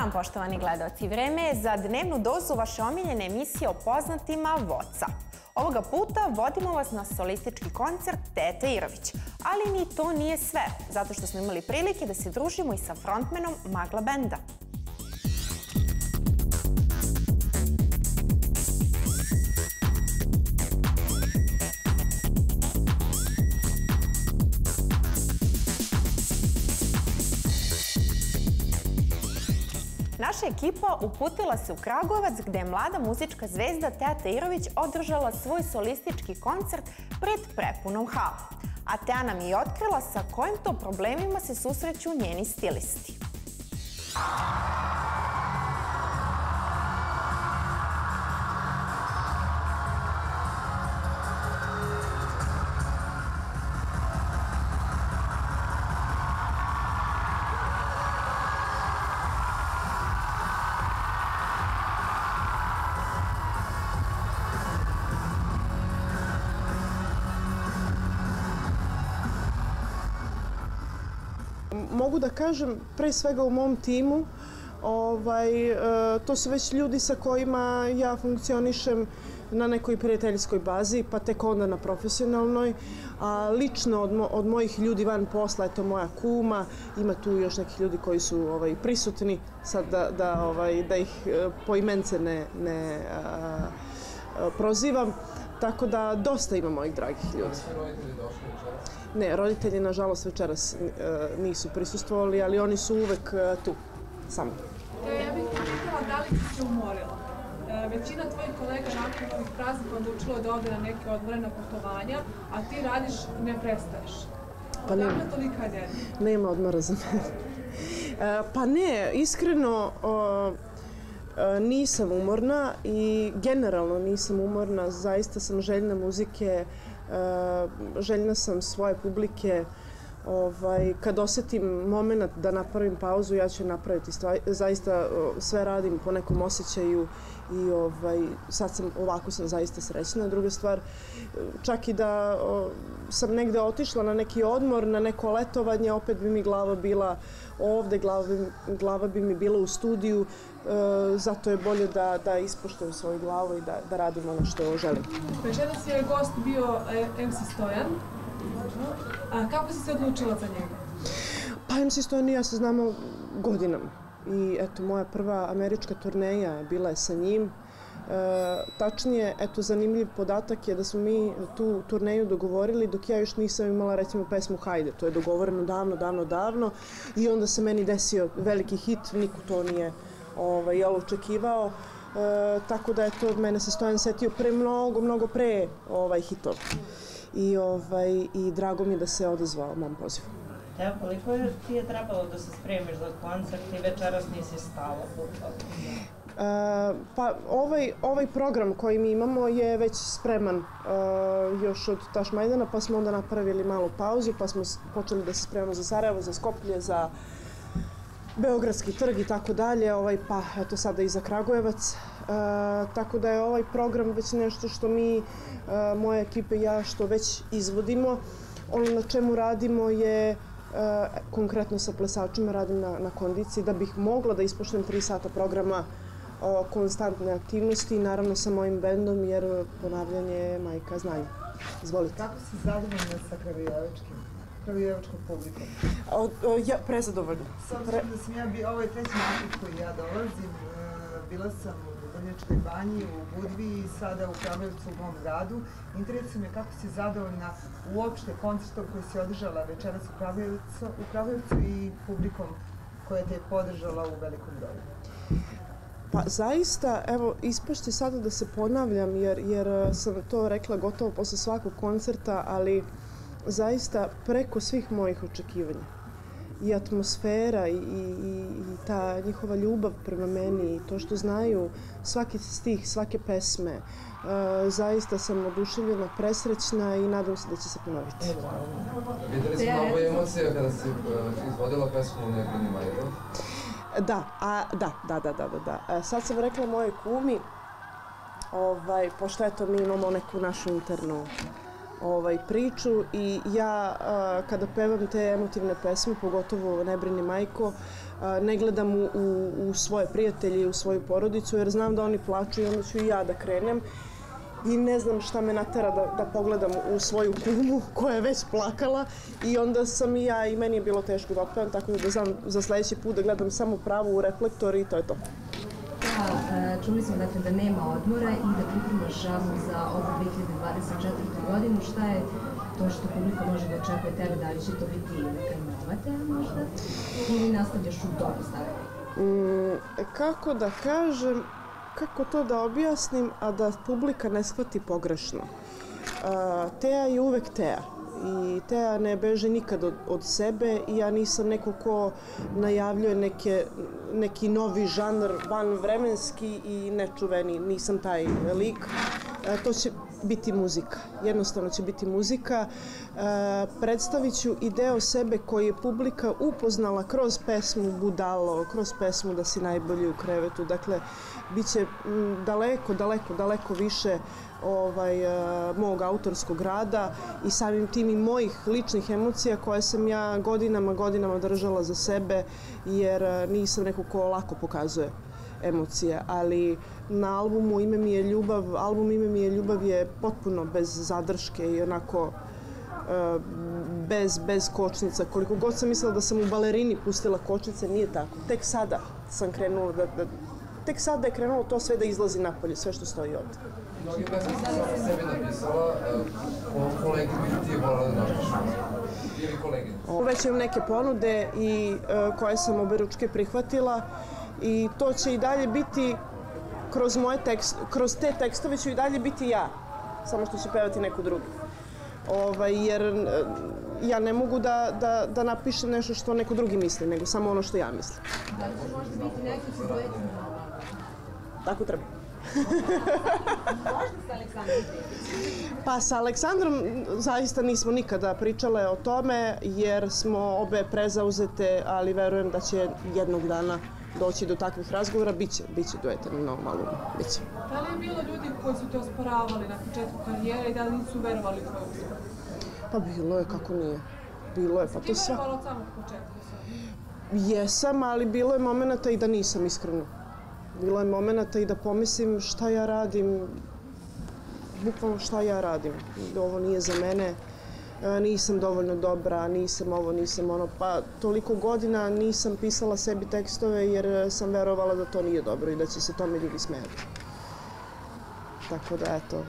dan, poštovani gledaoci. Vreme je za dnevnu dozu vaše omiljene emisije o poznatima WhatsApp. Ovoga puta vodimo vas na solistički koncert Tete Irović. Ali ni to nije sve, zato što smo imali prilike da se družimo i sa frontmenom Magla benda. Naša ekipa uputila se u Kragujevac gde je mlada muzička zvezda Teta Irović održala svoj solistički koncert pred prepunom halom. A Tea nam je i otkrila sa kojim to problemima se susreću njeni stilisti. Mogu da kažem, pre svega u mom timu, to su već ljudi sa kojima ja funkcionišem na nekoj prijateljskoj bazi, pa tek onda na profesionalnoj. A lično od mojih ljudi van posla, eto moja kuma, ima tu još nekih ljudi koji su prisutni, sad da ih poimence ne prozivam. Tako da dosta ima mojih dragih ljudi. Ne, roditelji nažalost večeras nisu prisustvovali, ali oni su uvek tu, samo. Ja bih pitala da li si se umorila. Većina tvojih kolega nakon ovih praznika odlučilo da ode na neke odmorena putovanja, a ti radiš i ne prestaješ. Odakle tolika energija? Nema odmora za mene. Pa ne, iskreno nisam umorna i generalno nisam umorna. Zaista sam željna muzike, željna sam svoje publike. Kad osjetim moment da napravim pauzu, ja ću napraviti. Zaista sve radim po nekom osjećaju i ovako sam zaista srećna. Druga stvar, čak i da sam negde otišla na neki odmor, na neko letovanje, opet bi mi glava bila ovde, glava bi mi bila u studiju, zato je bolje da ispoštujem svoju glavu i da radim ono što želim. Večeras je gost bio MC Stojan. Kako si se odlučila za njega? Pa MC Stojan i ja se znamo godinama. I eto, moja prva američka turneja bila je sa njim. Tačnije, eto, zanimljiv podatak je da smo mi tu turneju dogovorili dok ja još nisam imala, recimo, pesmu Hajde. To je dogovoreno davno i onda se meni desio veliki hit, niko to nije očekivao. Tako da, eto, mene se Stojan setio mnogo pre hitova. I drago mi je da se odazvao mom pozivu. Evo, koliko ti je trebalo da se spremiš za koncert i večeras nisi stala? Pa ovaj program koji mi imamo je već spreman još od Tašmajdana, pa smo onda napravili malu pauzu, pa smo počeli da se spremamo za Sarajevo, za Skoplje, za Beogradski trg i tako dalje, pa eto sada i za Kragujevac. Tako da je ovaj program već nešto što mi, moja ekipa i ja, što već izvodimo. Ono na čemu radimo je, konkretno sa plesačima radim na kondiciji, da bih mogla da ispoštujem 3 sata programa konstantne aktivnosti i naravno sa mojim bendom, jer ponavljanje je majka znanja. Izvolite. Kako si zadovoljna sa kragujevačkom publikom? Prezadovoljna. S obzirom da sam ovo je treći nastup koji ja dolazim, bila sam u Vrnjačkoj banji, u Budvi i sada u Kragujevcu, u mom gradu. Interesuje me kako si zadovoljna uopšte koncertom koji si održala večeras u Kragujevcu i publikom koja te je podržala u velikom broju. Pa zaista, evo, ispašće sada da se ponavljam jer sam to rekla gotovo posle svakog koncerta, ali zaista preko svih mojih očekivanja. I atmosfera i ta njihova ljubav prema meni i to što znaju svaki stih, svake pesme. Zaista sam oduševljena, presrećna i nadam se da će se ponoviti. Videli smo mnogo emocija kada si izvodila pesmu Nebrini Majko. Da. Sad sam rekla mojoj kumi, pošto eto mi imamo neku našu internu priču i ja kada pevam te emotivne pesme, pogotovo Ne brini majko, ne gledam u svoje prijatelje i u svoju porodicu jer znam da oni plaču i onda ću i ja da krenem. I ne znam šta me natera da pogledam u svoju kumu koja je već plakala i onda sam i ja i meni je bilo teško da otpevam, tako da znam za sledeći put da gledam samo pravo u reflektor i to je to. Čuli smo dakle da nema odmora i da pripremaš album za ovu 2024. godinu. Šta je to što publika može da očekuje tebe? Da li će to biti neka nova tema možda? Ili nastavljaš u dobru stavu? Kako da kažem, kako to da objasnim, a da publika ne shvati pogrešno. Teja je uvek Teja i Teja ne beže nikad od sebe i ja nisam neko ko najavljuje neki novi žanr vanvremenski i nečuveni, nisam taj lik. To će biti muzika, jednostavno će biti muzika. Predstavit ću i deo sebe koji je publika upoznala kroz pesmu Budalo, kroz pesmu Da si najbolji u krevetu. Dakle, bit će daleko više mog autorskog rada i samim tim i mojih ličnih emocija koje sam ja godinama držala za sebe jer nisam neko ko lako pokazuje emocije, ali na albumu Ime mi je ljubav, album Ime mi je ljubav je potpuno bez zadrške i onako bez kočnica. Koliko god sam mislila da sam u balerini pustila kočnice, nije tako. Tek sada sam krenula tek sada je krenulo to sve da izlazi napolje, sve što stoji ovde. Mnogi pesme sam sebi napisala, kolegi bi ti volala da napišeš ili kolegi? Već imam neke ponude i koje sam oberučke prihvatila i to će i dalje biti kroz te tekstove ću i dalje biti ja, samo što će pevati neko drugi. Jer ja ne mogu da napišem nešto što neko drugi misli, nego samo ono što ja mislim. Da li će možda biti neki sa duetima? Tako treba. Možda sa Aleksandrom Tepićem? Pa sa Aleksandrom zaista nismo nikada pričale o tome jer smo obe prezauzete, ali verujem da će jednog dana doći do takvih razgovora, biće dueta na novom albumu, biće. Da li je bilo ljudi koji su te osporavali na početku karijere i da li nisu verovali u tvoj uspeh? Pa bilo je, kako nije. Bilo je, pa to sve. Ti verovala od samog početka? Jesam, ali bilo je momenata i da nisam, iskreno. Bilo je momenata i da pomislim šta ja radim, bukvalno šta ja radim. Ovo nije za mene, nisam dovoljno dobra, nisam ovo, nisam ono. Pa toliko godina nisam pisala sebi tekstove jer sam verovala da to nije dobro i da će se tome ljudi smijati. Tako da eto,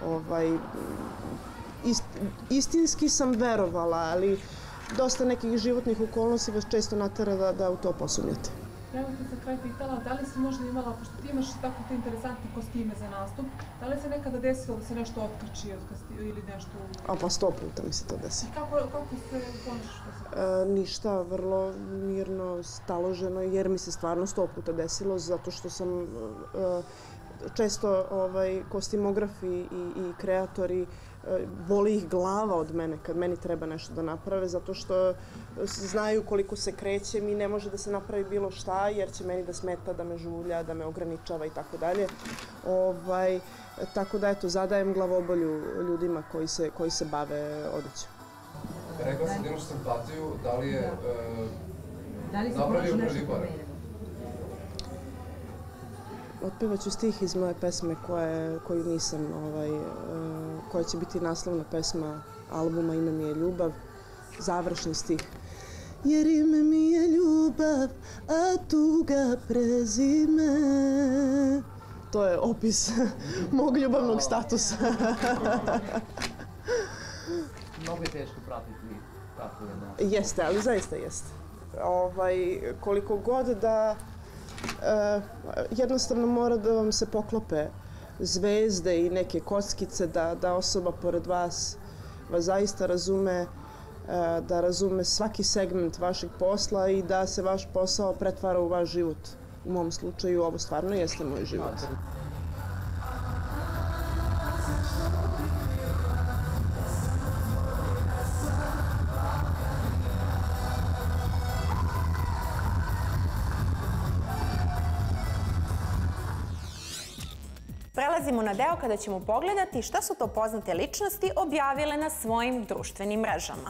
istinski sam verovala, ali dosta nekih životnih okolnosti vas često natera da u to posumnjate. Evo ti za kraj pitala, da li si možda imala, pošto ti imaš tako te interesantne kostime za nastup, da li se nekada desilo da se nešto otkači ili nešto... Pa 100 puta mi se to desi. Kako se ponašaš? Ništa, vrlo mirno, staloženo, jer mi se stvarno 100 puta desilo, zato što sam često kostimografi i kreatori boli ih glava od mene kad meni treba nešto da naprave, zato što znaju koliko se krećem i ne može da se napravi bilo šta, jer će meni da smeta, da me žulja, da me ograničava i tako dalje. Tako da, eto, zadajem glavobolju ljudima koji se bave odećom. Rekla sam da imaš simpatiju, da li je napravio prvi korak? Otpevaću stih iz moje pesme koju nisam, koja će biti naslovna pesma albuma Ime mi je ljubav, završni stih. Jer ime mi je ljubav, a tuga prezime. To je opis mog ljubavnog statusa. Mnogo je teško pratiti tako jedno. Jeste, ali zaista jeste. Koliko god da jednostavno mora da vam se poklope zvezde i neke kockice da osoba pored vas zaista razume, da razume svaki segment vašeg posla i da se vaš posao pretvara u vaš život. U mom slučaju ovo stvarno jeste moj život. Prelazimo na deo kada ćemo pogledati šta su to poznate ličnosti objavile na svojim društvenim mrežama.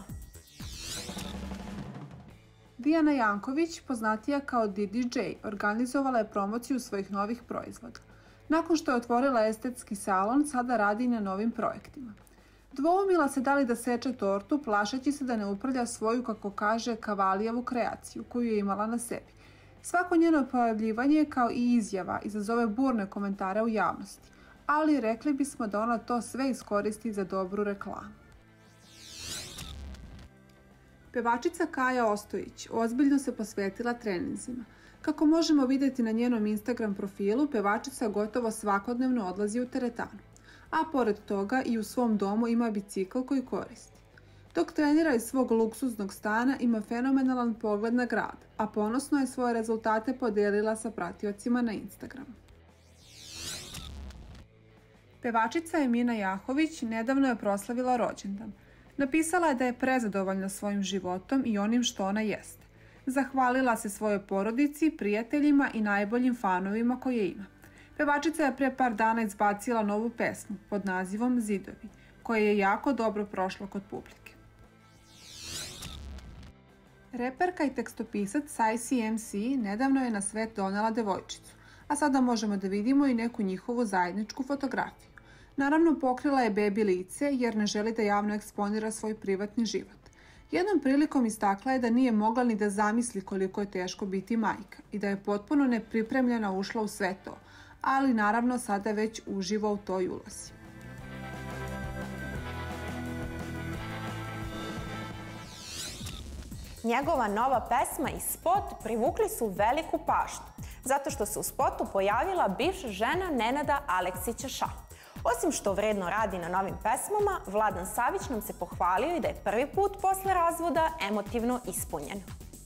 Dijana Janković, poznatija kao DDJ, organizovala je promociju svojih novih proizvoda. Nakon što je otvorila estetski salon, sada radi na novim projektima. Dvoumila se da li da seče tortu, plašeći se da ne uprlja svoju, kako kaže, kavalijevu kreaciju koju je imala na sebi. Svako njeno pojavljivanje, kao i izjava, izazove burne komentare u javnosti, ali rekli bismo da ona to sve iskoristi za dobru reklamu. Pevačica Kaja Ostojić ozbiljno se posvetila treninzima. Kako možemo vidjeti na njenom Instagram profilu, pevačica gotovo svakodnevno odlazi u teretanu, a pored toga i u svom domu ima bicikl koji koristi. Dok trenira iz svog luksuznog stana, ima fenomenalan pogled na grad, a ponosno je svoje rezultate podelila sa pratiocima na Instagramu. Pevačica Emina Jahović nedavno je proslavila rođendan. Napisala je da je prezadovoljna svojim životom i onim što ona jeste. Zahvalila se svojoj porodici, prijateljima i najboljim fanovima koje ima. Pevačica je pre par dana izbacila novu pesmu pod nazivom Zidovi, koja je jako dobro prošla kod publike. Reperka i tekstopisac Sajsi MC nedavno je na svet donela devojčicu, a sada možemo da vidimo i neku njihovu zajedničku fotografiju. Naravno, pokrila je bebi lice jer ne želi da javno eksponira svoj privatni život. Jednom prilikom istakla je da nije mogla ni da zamisli koliko je teško biti majka i da je potpuno nepripremljena ušla u sve to, ali naravno sada već uživa u toj ulozi. Njegova nova pesma i spot privukli su veliku pažnju, zato što se u spotu pojavila bivša žena Nenada Aleksića. Osim što vredno radi na novim pesmama, Vladan Savić nam se pohvalio i da je prvi put posle razvoda emotivno ispunjen.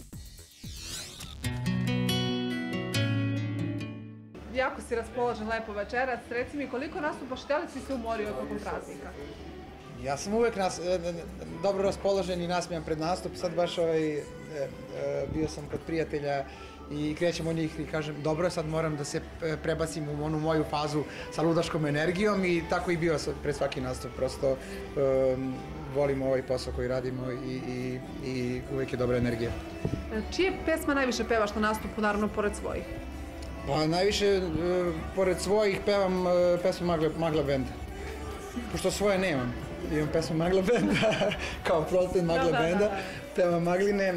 Jako si raspoložen, lepo večerac. Reci mi, koliko nastupaš, da li si se umorio tokom praznika? Ja sam uvek dobro raspoložen i nasmijan pred nastup. Sad baš bio sam kod prijatelja i krećem od njih i kažem dobro je, sad moram da se prebacim u onu moju fazu sa ludaškom energijom i tako i bio pred svaki nastup. Prosto volim ovaj posao koji radimo i uvek je dobra energija. Čije pesma najviše pevaš na nastupu, naravno, pored svojih? Pa najviše, pored svojih, pevam pesmu Magla Benda. Pošto svoje nemam. Imam pesmu Magla Benda, kao Protein Magla Benda. Pevam Magline.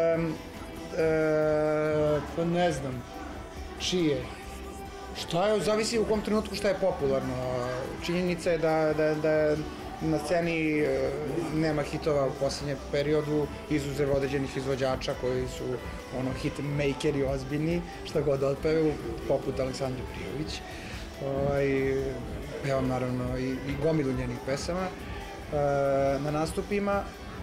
Pa ne znam, čije. Šta je, zavisi u kom trenutku šta je popularno. Činjenica je da na sceni nema hitova u posljednjem periodu, izuzev određenih izvođača koji su hitmakeri ozbiljni, šta god otpevaju, poput Aleksandre Prijović. Pevam naravno i gomilu njenih pesama na nastupima.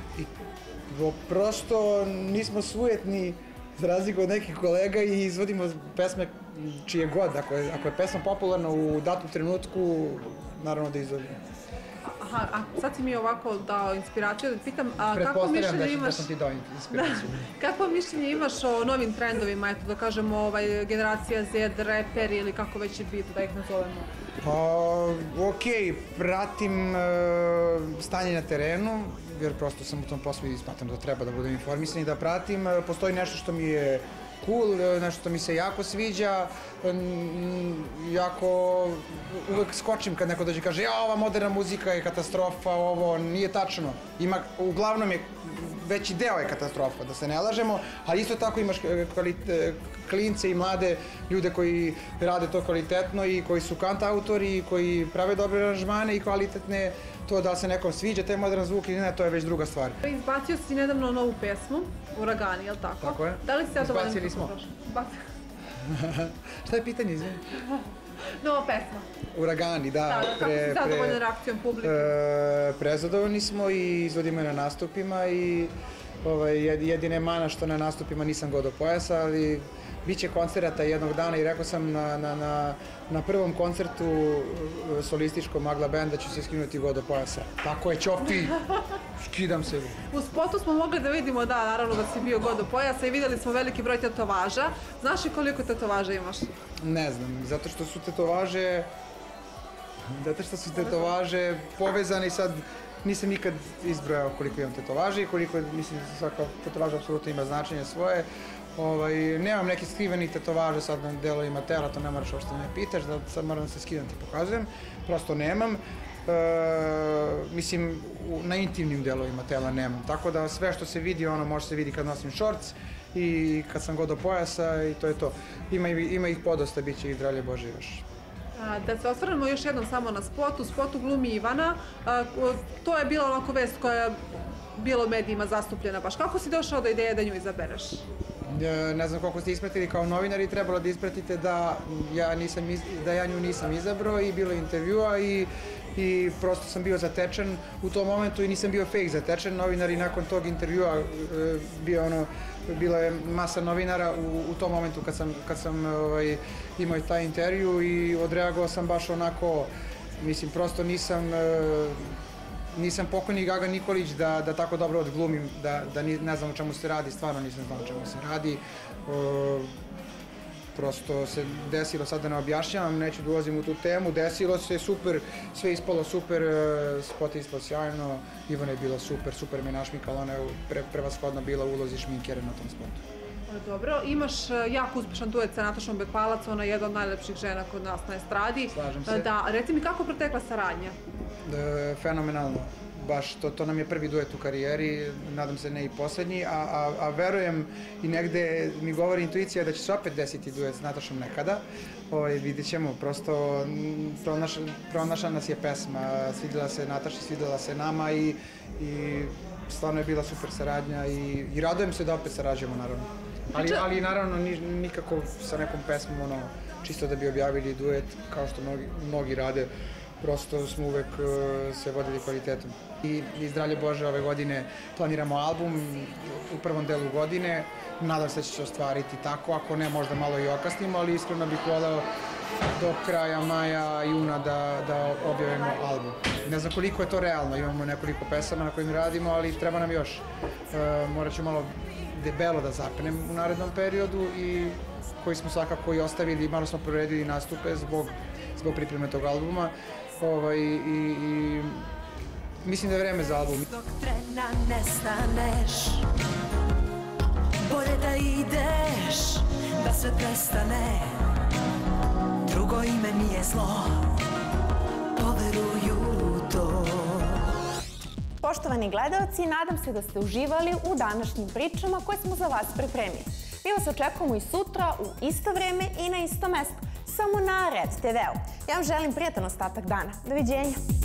Prosto nismo sujetni za razliku od nekih kolega i izvodimo pesme čije god. Ako je pesma popularna u datom trenutku, naravno da izvodimo. Aha, a sad si mi ovako dao inspiraciju da pitam, pretpostavljam da sam ti dao inspiraciju. Kakvo mišljenje imaš o novim trendovima, eto da kažemo generacija Z, reperi ili kako već je biti da ih nazovemo? Pa, okej, pratim stanje na terenu, jer prosto sam u tom poslu i smatram da treba da budem informisan i da pratim. Postoji nešto što mi je cool, nešto što mi se jako sviđa, jako uvek skočim kad neko dođe i kaže ja, ova moderna muzika je katastrofa, ovo nije tačno. Uglavnom je veći deo je katastrofa, da se ne lažemo, ali isto tako imaš klince i mlade ljude koji rade to kvalitetno i koji su kantautori i koji prave dobre aranžmane i kvalitetne. To da se nekom sviđa taj modern zvuk ili ne, to je već druga stvar. Izbacio si nedavno novu pesmu, Uragani, je li tako? Tako je. Izbacili smo. Šta je pitanje, izvini? Nova pesma. Uragani, da. Kako si zadovoljna reakcijom publike? Prezadovoljni smo i izvodimo je na nastupima i jedine mana što na nastupima nisam god do pojasa, ali bit će koncerata jednog dana i rekao sam na prvom koncertu solističkog Magla Benda ću se skinuti god do pojasa. Tako je, Ćopi! Skidam se. U spotu smo mogli da vidimo, da, naravno da si bio god do pojasa i videli smo veliki broj tetovaža. Znaš li koliko tetovaža imaš? Ne znam, zato što su tetovaže Zato što su tetovaže povezane i sad nisam nikad izbrojao koliko imam tetovaže i koliko, mislim, svaka tetovaža apsolutno ima značenje svoje. Nemam neke skriveni tetovaže sad na delovima tela, to ne moraš uopšte me pitaš, da sad moram da se skidam ti pokazujem. Prosto nemam. Mislim, na intimnim delovima tela nemam. Tako da sve što se vidi, može se vidi kad nosim šorc i kad sam god do pojasa i to je to. Ima ih podosta, bit će ih dralje Bože još. Da se osvrnemo još jednom samo na spotu. U spotu glumi Ivana. To je bila onako vest koja je bila u medijima zastupljena baš. Kako si došao do ideje da nju izabereš? Ne znam koliko ste ispratili kao novinari, trebalo da ispratite da ja nju nisam izabrao i bilo je intervjua i prosto sam bio zatečen u tom momentu i nisam bio fake zatečen. Novinari nakon tog intervjua bila je masa novinara u tom momentu kad sam imao taj intervju i odreagovao sam baš onako, mislim, prosto nisam pokojni Gaga Nikolić da tako dobro odglumim, da ne znam o čemu se radi, stvarno nisam znao o čemu se radi. Prosto se desilo, sad da ne objašnjavam, neću da ulazim u tu temu, desilo se super, sve ispalo super, spot je ispalo sjajno, Ivana je bila super me našmikala, ona je prevashodno bila u ulozi šminkere na tom spotu. Dobro, imaš jako uspešan duet sa Natašom Bekvalac, ona je jedna od najlepših žena kod nas na estradi. Slažem se. Da, reci mi kako protekla saradnja? Fenomenalno. Baš, to nam je prvi duet u karijeri, nadam se ne i poslednji, a verujem i negde mi govori intuicija da će se opet desiti duet s Natašom nekada. Vidjet ćemo, prosto pronašla nas je pesma, svidjela se Nataši, svidjela se nama i stvarno je bila super saradnja i radujem se da opet sarađujemo, naravno. Ali naravno nikako sa nekom pesmom, čisto da bi objavili duet, kao što mnogi rade. Prosto smo uvek se vodili kvalitetom. I zdravlje Bože, ove godine planiramo album u prvom delu godine. Nadam se da će se ostvariti tako, ako ne možda malo i okasnimo, ali iskreno bih voleo do kraja maja, juna da objavimo album. Ne znam koliko je to realno, imamo nekoliko pesama na kojim radimo, ali treba nam još. Morat ću malo debelo da zapnem u narednom periodu i koji smo svakako i ostavili, malo smo proredili nastupe zbog pripreme tog albuma. I mislim da je vreme za album. Dok trena ne staneš, bolje da ideš, da sve prestane, drugo ime nije zlo, poveruju to. Poštovani gledaoci, nadam se da ste uživali u današnjim pričama koje smo za vas pripremili. Mi vas očekujemo i sutra u isto vreme i na isto mesto, samo na Red TV-u. Ja vam želim prijatan ostatak dana. Doviđenja!